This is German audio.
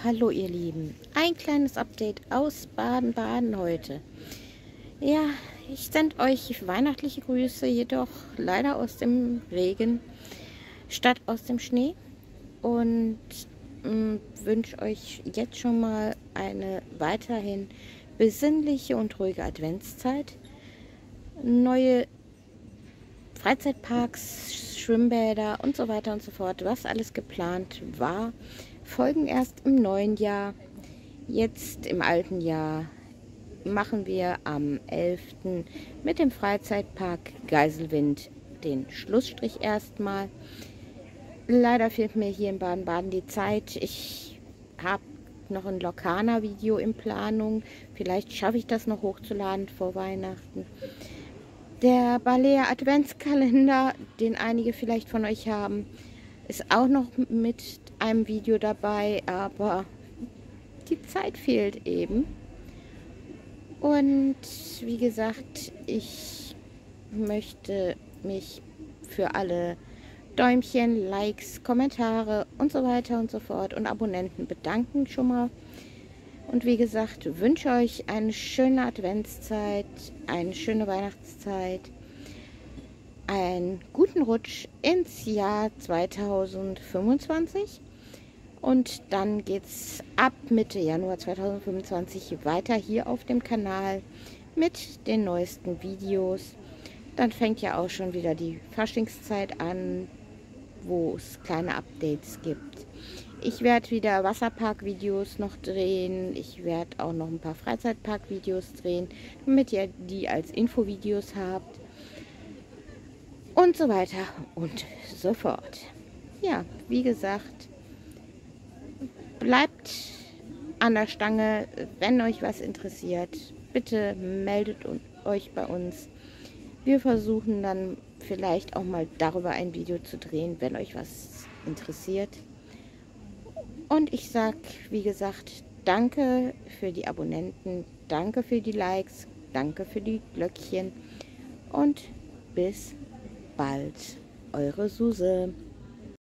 hallo ihr Lieben. Ein kleines Update aus Baden-Baden heute. Ja, ich sende euch weihnachtliche Grüße, jedoch leider aus dem Regen statt aus dem Schnee. Und wünsche euch jetzt schon mal eine weiterhin besinnliche und ruhige Adventszeit. Neue Freizeitparks, Schwimmbäder und so weiter und so fort, was alles geplant war, folgen erst im neuen Jahr. Jetzt im alten Jahr machen wir am 11. mit dem Freizeitpark Geiselwind den Schlussstrich erstmal. Leider fehlt mir hier in Baden-Baden die Zeit. Ich habe noch ein Lorcaner-Video in Planung. Vielleicht schaffe ich das noch hochzuladen vor Weihnachten. Der Balea Adventskalender, den einige vielleicht von euch haben, ist auch noch mit einem Video dabei, aber die Zeit fehlt eben. Und wie gesagt, ich möchte mich für alle Däumchen, Likes, Kommentare und so weiter und so fort und Abonnenten bedanken schon mal. Und wie gesagt, wünsche euch eine schöne Adventszeit, eine schöne Weihnachtszeit, einen guten Rutsch ins Jahr 2025. Und dann geht es ab Mitte Januar 2025 weiter hier auf dem Kanal mit den neuesten Videos. Dann fängt ja auch schon wieder die Faschingszeit an, wo es kleine Updates gibt. Ich werde wieder Wasserpark-Videos noch drehen. Ich werde auch noch ein paar Freizeitpark-Videos drehen, damit ihr die als Infovideos habt. Und so weiter und so fort. Ja, wie gesagt, bleibt an der Stange, wenn euch was interessiert. Bitte meldet euch bei uns. Wir versuchen dann vielleicht auch mal darüber ein Video zu drehen, wenn euch was interessiert. Und ich sage, wie gesagt, danke für die Abonnenten, danke für die Likes, danke für die Glöckchen und bis bald. Eure Suse.